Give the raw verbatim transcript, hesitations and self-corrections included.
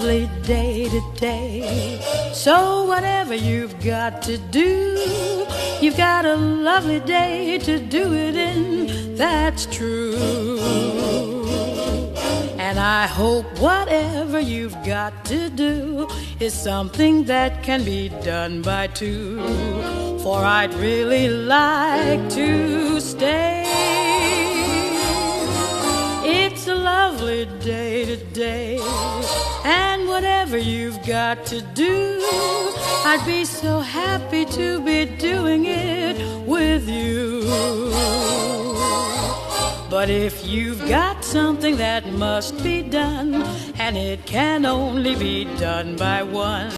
lovely day today. So whatever you've got to do, you've got a lovely day to do it in, that's true. And I hope whatever you've got to do is something that can be done by two, for I'd really like to stay. It's a lovely day today, and whatever you've got to do, I'd be so happy to be doing it with you. But if you've got something that must be done, and it can only be done by one,